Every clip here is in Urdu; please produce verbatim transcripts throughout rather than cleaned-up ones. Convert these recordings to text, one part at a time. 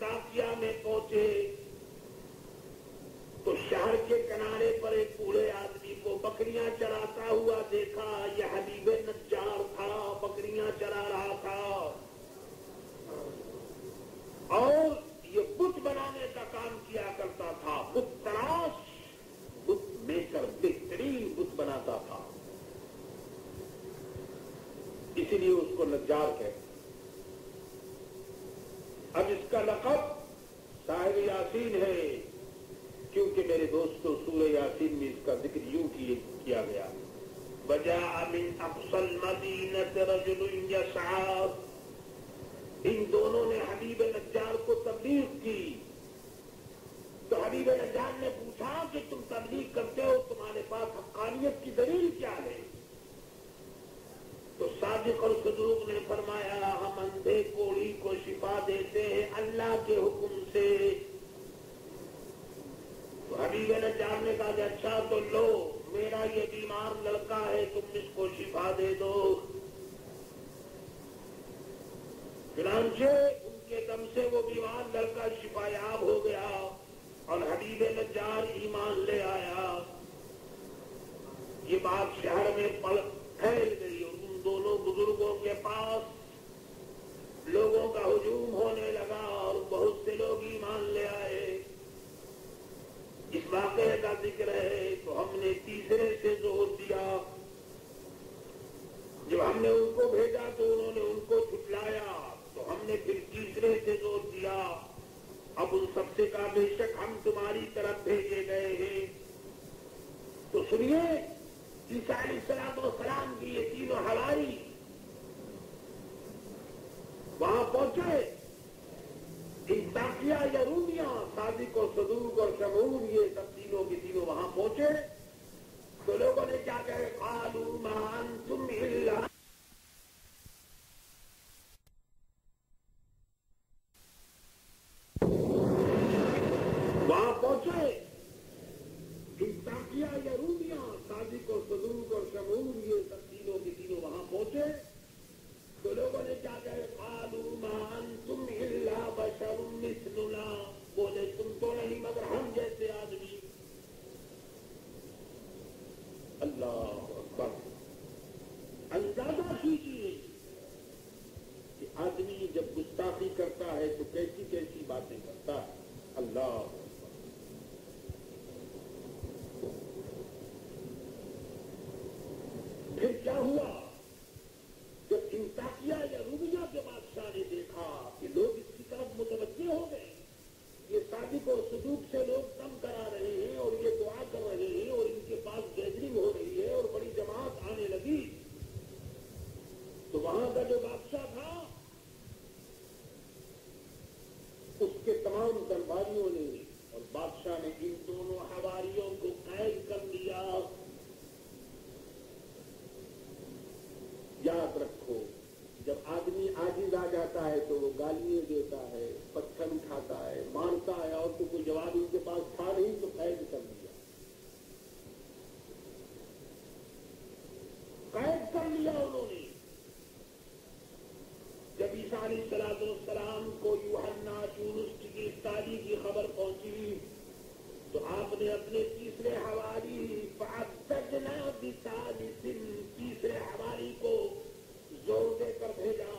انطاکیہ میں پہنچے تو شہر کے کنارے پر ایک بوڑھے آدمی کو بکریاں چراتا ہوا دیکھا. یہ حبیب نجار تھا, بکریاں چرا رہا تھا اور یہ بت بنانے کا کام کیا کرتا تھا. بت تراش, بت میکر, بہترین بت بناتا تھا. اسی لیے اس کو نجار کہتے. اب اس کا لقب صاحب یاسین ہے, کیونکہ میرے دوستوں سورہ یاسین میں اس کا ذکر یوں کیا گیا. وجاء من اقصى المدينة رجل يسعى. ان دونوں نے حبیب نجار کو تبلیغ کی تو حبیب نجار نے پوچھا کہ تم تبلیغ کرتے ہو, تمہارے پاس حقانیت کی دلیل کیا ہے؟ تو صادق اور صدوق نے فرمایا ہم اندھے کوڑی کو شفا دیتے ہیں اللہ کے حکم سے. تو حبیب نجار نے کہا کہ اچھا تو لو, میرا یہ بیمار لڑکا ہے, تم اس کو شفا دے دو. چنانچہ ان کے دم سے وہ بیمار لڑکا شفا یاب ہو گیا اور حبیب نجار ایمان لے آیا. یہ بات شہر میں پھیل گئی اور ان دونوں بزرگوں کے پاس لوگوں کا ہجوم ہونے لگا اور بہت سے لوگ ایمان لے آئے. اس واقعے کا ذکر ہے تو ہم نے تیسرے سے زور دیا. جب ہم نے ان کو بھیجا تو انہوں نے ان کو جھٹلایا, تو ہم نے پھر تیسرے سے زور دیا. اب ان سب سے کہا بے شک ہم تمہاری طرف بھیجے گئے ہیں. تو سنیے, عیسیٰ علیہ السلام والسلام کی یہ تینوں حواری وہاں پہنچے. انطاکیہ یا رومیہ, صادق اور صدوق اور شمعون, یہ سب تینوں کے تینوں وہاں پہنچے تو لوگوں نے کیا کہے, قالوا ما انتم الا. وہاں پہنچے انطاکیہ یا رومیہ, صادق اور صدوق اور شمعون, یہ سب تینوں کے تینوں وہاں پہنچے تو لوگوں نے کیا کہے, قالوا ما انتم الا بشر مثلنا. بولے تم تو نہیں مگر ہم جیسے آدمی. اللہ اکبر. اندازہ کیجیے کہ آدمی جب گستاخی کرتا ہے تو کیسی کیسی باتیں کرتا ہے. اللہ اکبر. پھر کیا ہوا جب انطاکیہ یا رومیہ کے بادشاہ نے دیکھا کہ لوگ اس کی طرف متوجہ ہو گئے, یہ صادق اور صدوق سے لوگ کم کرا رہے ہیں اور یہ دعا کر رہے ہیں اور ان کے پاس گیدرنگ ہو رہی ہے اور بڑی جماعت آنے لگی, تو وہاں کا جو بادشاہ تھا اس کے تمام درباریوں نے اور بادشاہ نے ان دونوں حواریوں کو قید کر لیا. یاد رکھو, جب آدمی عاجز آ جاتا ہے تو وہ گالیاں دیتا ہے, پتھر اٹھاتا ہے, مارتا ہے, اور تو کوئی جواب ان کے پاس تھا نہیں تو قید کر لیا. قید کر لیا انہوں نے. جب عیسیٰ علیہ الصلوۃ والسلام کو یوحنا یونس کی گرفتاری کی خبر پہنچی تو آپ نے اپنے تیسرے حواری فَأَبْتَدْنَا بِثَالِثٍ, تیسرے حواری کو زور دے کر بھیجا.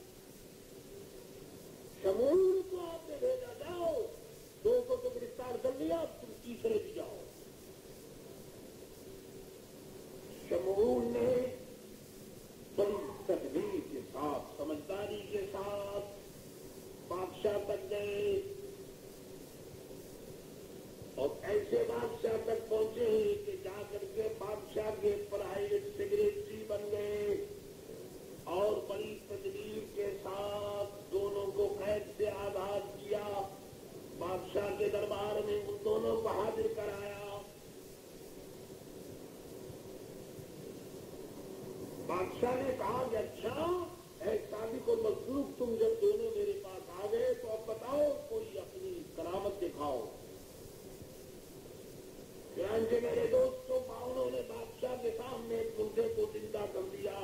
شمعون کو آپ نے بھیجا, جاؤ, دو کو تو گرفتار کر لیا, تم تیسرے بھی جاؤ. شمعون نے بڑی تدبیر کے ساتھ, سمجھداری کے ساتھ بادشاہ تک گئے اور ایسے بادشاہ تک پہنچے کہ جا کر کے بادشاہ کے پرائیویٹ سیکریٹری بن گئے اور بڑی تدبیر کے ساتھ دونوں کو قید سے آزاد کیا. بادشاہ کے دربار میں ان دونوں کو حاضر کرایا. بادشاہ نے کہا کہ اچھا اے صادق اور مصدوق, تم جب دونوں میرے پاس آ گئے تو اب بتاؤ کوئی اپنی کرامت دکھاؤ. چنانچہ میرے دوستوں انہوں نے بادشاہ کے سامنے مردے کو زندہ کر دیا.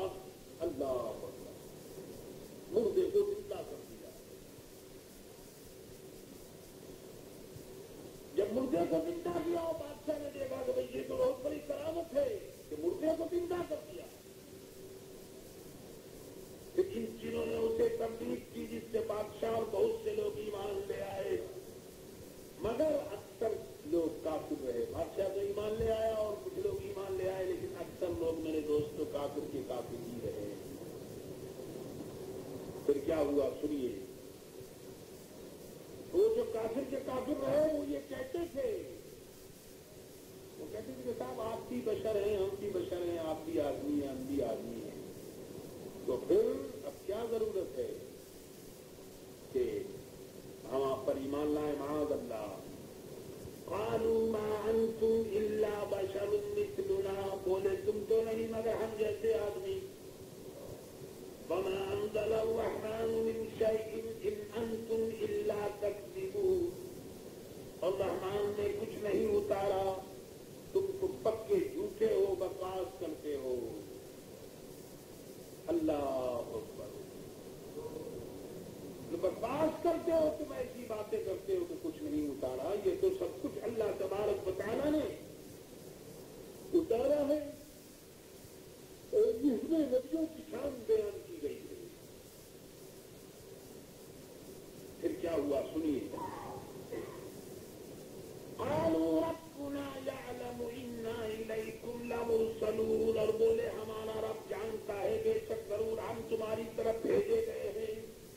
اللہ اکبر. مردے کو زندہ کر دیا. مردے کو زندہ کیا اور بادشاہ نے دیکھا کہ بھائی یہ تو بہت بڑی کرامت ہے کہ مردے کو زندہ کر دیا. لیکن جنہوں نے اسے تبلیغ کی جس سے بادشاہ اور بہت سے لوگ ایمان لے آئے مگر اکثر لوگ کافر رہے. بادشاہ تو ایمان لے آیا اور کچھ لوگ ایمان لے آئے لیکن اکثر لوگ میرے دوستوں کافر کے کافر ہی رہے. پھر کیا ہوا سنیے. وہ جو کافر کے کافر رہے وہ یہ کہتے تھے وہ کہتے تھے کہ صاحب آپ بھی بشر ہیں ہم بھی بشر ہیں آپ بھی آدمی ہیں ہم بھی آدمی ہیں تو پھر اب کیا ضرورت ہے کہ ہم آپ پر ایمان لائیں. معاذ اللہ. قالوا ما انتم الا بشر مثلنا بولے تم تو نہیں مگر ہم جیسے آدمی. وما انزل الرحمن من شيء ان انتم الا تكذبون. اور رحمان نے کچھ نہیں اتارا تم تو پکے جھوٹے ہو بکواس کرتے ہو. اللہ اکبر. بکواس کرتے ہو تم ایسی باتیں کرتے ہو کہ کچھ نہیں اتارا. یہ تو سب کچھ اللہ تبارک و تعالیٰ نے اتارا ہے اور اس میں نبیوں کی شان بیان کی گئی ہے. پھر کیا ہوا سنیے. قالوا ربنا يعلم انا اليكم لمرسلون. اور بولے ہمارا رب جانتا ہے بے شک ضرور ہم تمہاری طرف بھیجے گئے ہیں.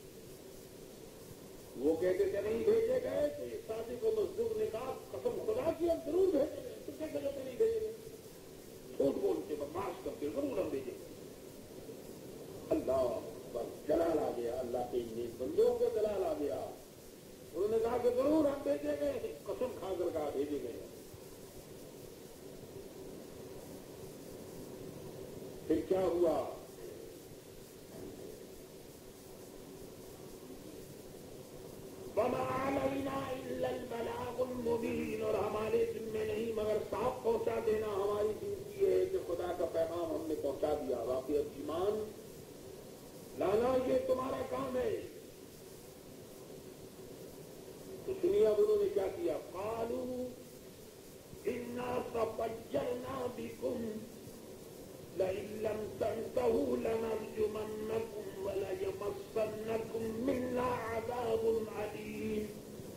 وہ کہتے تھے نہیں بھیجے گئے تو یہ صادق و مصدوق نے کہا قسم خدا کی ہم ضرور بھیجے گئے. تم کہتے ہو کہ نہیں بھیجے گئے. جھوٹ بولتے بکواس کرتے ضرور ہم بھیجیں گے. اللہ بس جلال آ گیا. اللہ کے نیک بندوں کو جلال آ گیا. انہوں نے کہا کہ ضرور ہم بھیجے گئے. قسم کھا کر کہا بھیجے گئے. پھر کیا ہوا. وما علینا الا البلاغ المبین. اور ہمارے ذمہ نہیں مگر صاف پہنچا دینا ہماری ڈیوٹی ہے کہ خدا کا پیغام ہم نے پہنچا دیا. باقی اب ایمان لانا یہ تمہارا کام ہے. تو سنیے اب انہوں نے کیا کیا. قالوا انا تطیرنا بکم لئن لم تنتهوا لنرجمنکم وليمسنکم منا عذاب علیم.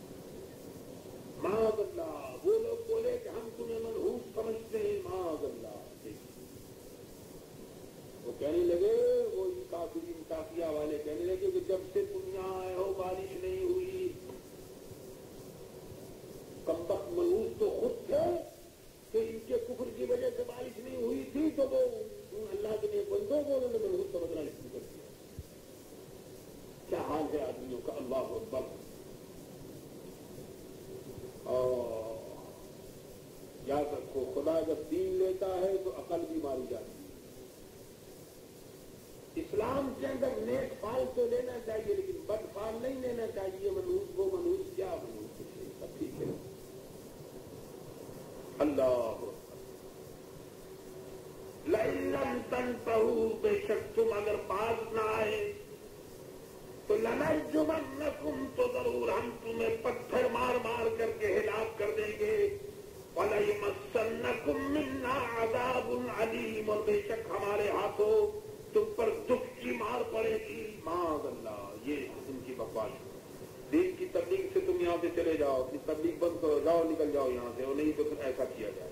معاذ اللہ. وہ لوگ بولے کہ ہم تمہیں منحوس سمجھتے ہیں. معاذ اللہ. وہ کہنے لگے وہی کافرین کافیہ والے کہنے لگے کہ جب سے تم یہاں آئے ہو بارش نہیں ہوئی. کمبخت منحوس تو خود تھے کہ ان کے کفر کی وجہ سے بارش نہیں ہوئی تھی تو وہ اللہ کے نیک بندوں کو انہوں نے منحوس سمجھنا شروع کر دیا. کیا حال ہے آدمیوں کا. اللہ اکبر. اور یاد رکھو خدا جب دین لیتا ہے تو عقل بھی ماری جاتی ہے. اسلام کے اندر نیک فال تو لینا چاہیے لیکن بد فال نہیں لینا چاہیے. منحوس وہ منحوس کیا منحوس کچھ نہیں. سب ٹھیک ہے. اللہ لئن لم تنتهوا. بے شک تم اگر باز نہ آئے تو لنرجمنکم. تو ضرور ہم تمہیں پتھر مار مار کر کے ہلاک کر دیں گے. وَلَيَمَسَّنَّكُم مِّنَّا عَذَابٌ عَلِيمٌ. اور بے شک ہمارے ہاتھوں تم پر دکھ کی مار پڑے گی. معاذ اللہ. یہ ان کی بکواس. دین کی تبلیغ سے تم یہاں سے چلے جاؤ. اپنی تبلیغ بند کرو. جاؤ نکل جاؤ یہاں سے. اور نہیں تو پھر ایسا کیا جائے.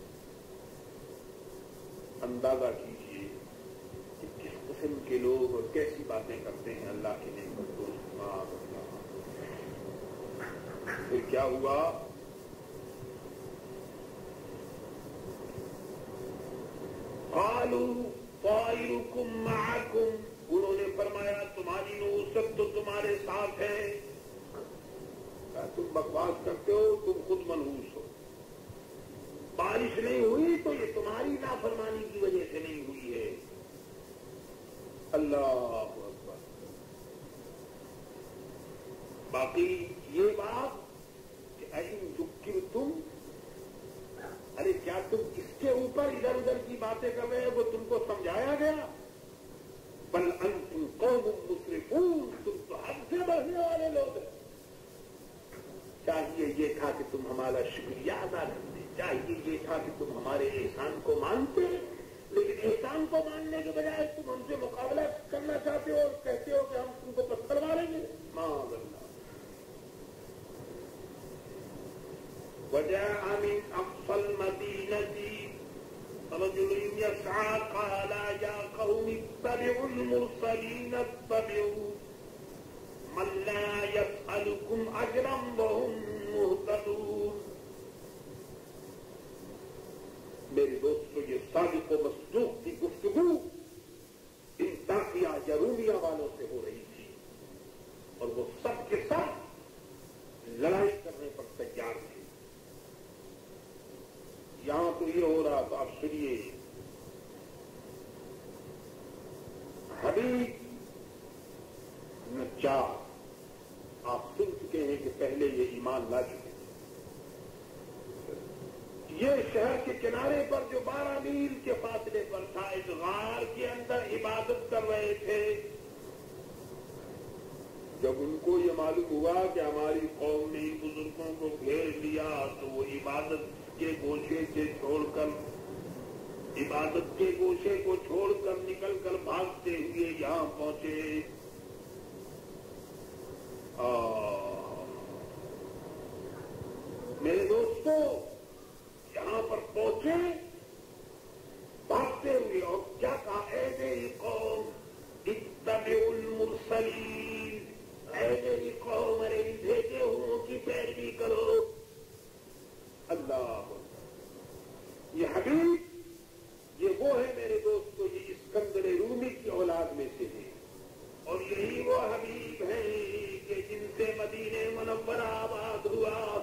اندازہ کیجیے کہ کس قسم کے لوگ اور کیسی باتیں کرتے ہیں اللہ کے نیک بندوں. معاذ اللہ. پھر کیا ہوا. قالوا طائركم معكم. انہوں نے فرمایا تمہاری نصرت تو تمہارے ساتھ ہے. تم بکواس کرتے ہو. تم خود منحوس ہو. بارش نہیں ہوئی تو یہ تمہاری نافرمانی کی وجہ سے نہیں ہوئی ہے. اللہ اکبر. باقی یہ بات کہ این ذکرتم. ارے کیا تم اس کے اوپر ادھر ادھر کی باتیں کر رہے ہو. وہ تم کو سمجھایا گیا. بل انتم قوم مسرفون. تم تو حد سے بڑھنے والے لوگ ہیں. چاہیے یہ تھا کہ تم ہمارا شکریہ ادا کرتے، چاہیے یہ تھا کہ تم ہمارے احسان کو مانتے، لیکن احسان کو ماننے کے بجائے تم ہم سے مقابلہ کرنا چاہتے ہو اور کہتے ہو کہ ہم تم کو پتھر ماریں گے. معاذ اللہ. وجاء من اقصى المدينة رجل يسعى قال يا قوم اتبعوا المرسلين اتبعوا من لا يسألكم أجرا وهم مهتدون. میرے دوستو، یہ صادق و مصدوق کی گفتگو ان تاقیہ جرومیہ والوں سے ہو رہی تھی اور وہ سب کے سب لڑائی کرنے پر تیار تھے. یہاں تو یہ ہو رہا، تو آپ سنیے. حبیب نجار آپ سن چکے ہیں کہ پہلے یہ ایمان لا چکے تھے. یہ شہر کے کنارے پر جو بارہ میل کے فاصلے پر تھا، اس غار کے اندر عبادت کر رہے تھے. جب ان کو یہ معلوم ہوا کہ ہماری قوم نے بزرگوں کو گھیر لیا، تو وہ عبادت کے گوشے سے چھوڑ کر عبادت کے گوشے کو چھوڑ کر نکل کر بھاگتے ہوئے یہاں پہنچے. میرے دوستو، یہاں پر پہنچے بھاگتے ہوئے، اور کیا کہا؟ اے میری قوم اتبعوا المرسلین، اے میری قوم میرے بھیجے ہوں کی پیروی کرو. اللہ، یہ حبیب، یہ وہ ہے میرے دوستو، یہ اسکندر رومی کی اولاد میں سے ہے، اور یہی وہ حبیب ہیں کہ جن سے مدینہ منورہ آباد ہوا.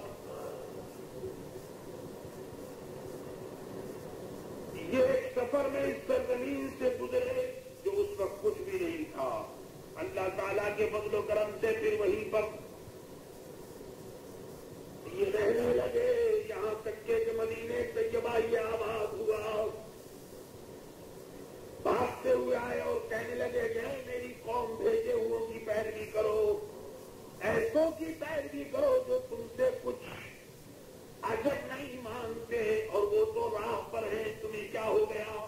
یہ ایک سفر میں اس سرزمین سے گزرے جو اس وقت کچھ بھی نہیں تھا. اللہ تعالیٰ کے فضل و کرم سے پھر وہیں پر یہ رہنے لگے، یہاں تک کہ مدینہ طیبہ ہی آباد ہوا. بھاگتے ہوئے آئے اور کہنے لگے کہ میری قوم بھیجے ہوئوں کی پیروی کرو، ایسوں کی پیروی کرو جو تم سے کچھ اجر نہیں مانتے، اور وہ تو راہ پر ہیں، تمہیں کیا ہو گیا؟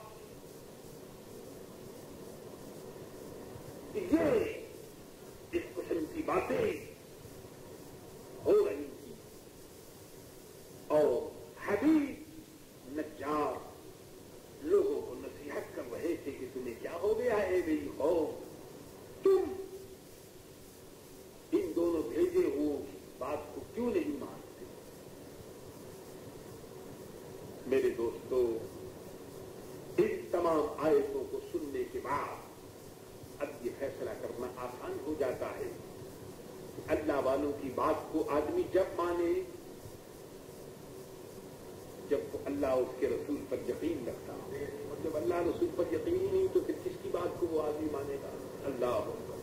یہ اس قسم کی باتیں ہو رہی تھی. اور حبیب نجار لوگوں کو نصیحت کر رہے تھے کہ تمہیں کیا ہو گیا ہے میری قوم، تم ان دونوں بھیجے ہوئے کی بات کو کیوں نہیں مانتے؟ میرے دوستو، ان تمام آیتوں کو سننے کے بعد اب یہ فیصلہ کرنا آسان ہو جاتا ہے کہ اللہ والوں کی بات کو آدمی جب مانے جب وہ اللہ اس کے رسول پر یقین رکھتا ہے، اور جب اللہ رسول پر یقین ہی نہیں تو پھر کس کی بات کو وہ آدمی مانے گا؟ اللہ